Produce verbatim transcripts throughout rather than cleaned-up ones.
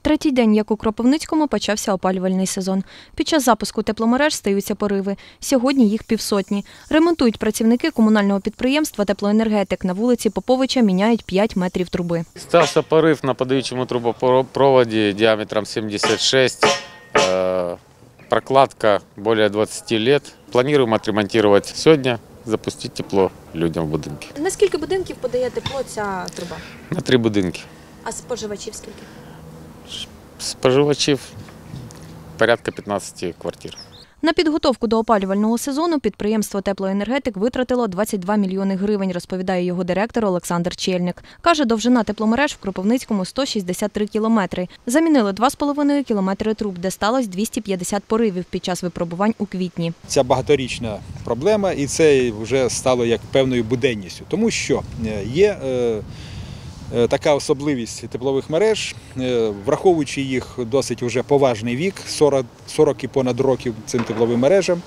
Третій день, як у Кропивницькому, почався опалювальний сезон. Під час запуску тепломереж стаються пориви. Сьогодні їх півсотні. Ремонтують працівники комунального підприємства «Теплоенергетик». На вулиці Поповича міняють п'ять метрів труби. Стався порив на подаючому трубопроводі діаметром сімдесят шість, прокладка більше двадцати років. Плануємо відремонтувати сьогодні, запустити тепло людям в будинки. На скільки будинків подає тепло ця труба? На три будинки. А споживачів скільки? Споживачів порядка п'ятнадцяти квартир. На підготовку до опалювального сезону підприємство «Теплоенергетик» витратило двадцять два мільйони гривень, розповідає його директор Олександр Чельник. Каже, довжина тепломереж в Кропивницькому – сто шістдесят три кілометри. Замінили два з половиною кілометри труб, де сталося двісті п'ятдесят поривів під час випробувань у квітні. Ця багаторічна проблема, і це вже стало як певною буденністю, тому що є така особливість теплових мереж, враховуючи їх досить вже поважний вік, сорок і понад років цим тепловим мережам,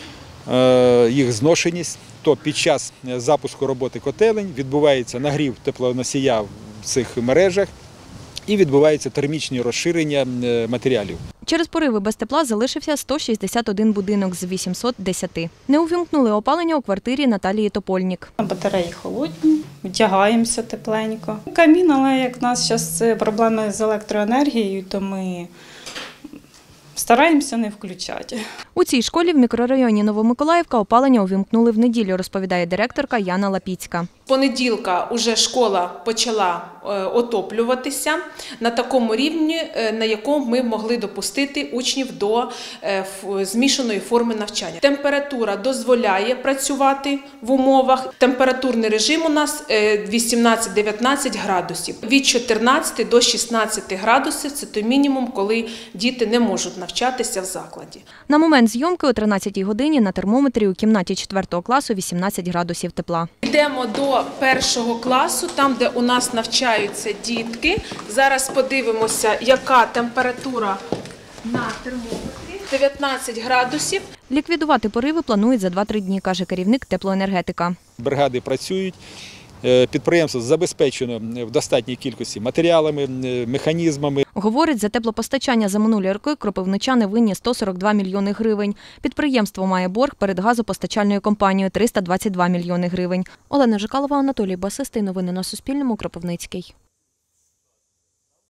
їх зношеність, то під час запуску роботи котелень відбувається нагрів теплоносія в цих мережах і відбувається термічне розширення матеріалів. Через пориви без тепла залишився сто шістдесят один будинок з вісімсот десяти. Не увімкнули опалення у квартирі Наталії Топольнік. Батареї холодні, вдягаємося тепленько. Камін, але як у нас зараз проблеми з електроенергією, то ми стараємося не включати. У цій школі в мікрорайоні Новомиколаївка опалення увімкнули в неділю, розповідає директорка Яна Лапіцька. З понеділка вже школа почала отоплюватися на такому рівні, на якому ми могли допустити учнів до змішаної форми навчання. Температура дозволяє працювати в умовах. Температурний режим у нас вісімнадцять дев'ятнадцять градусів. Від чотирнадцяти до шістнадцяти градусів – це той мінімум, коли діти не можуть навчатися в закладі. На момент зйомки о тринадцятій годині на термометрі у кімнаті четвертого класу вісімнадцять градусів тепла. Йдемо до першого класу, там, де у нас навчаються дітки. Зараз подивимося, яка температура на термометрі. дев'ятнадцять градусів. Ліквідувати пориви планують за два-три дні, каже керівник теплоенергетика. Бригади працюють. Підприємство забезпечено в достатній кількості матеріалами, механізмами. Говорить, за теплопостачання за минулі роки кропивничани винні сто сорок два мільйони гривень. Підприємство має борг перед газопостачальною компанією – триста двадцять два мільйони гривень. Олена Жикалова, Анатолій Басистий. Новини на Суспільному. Кропивницький.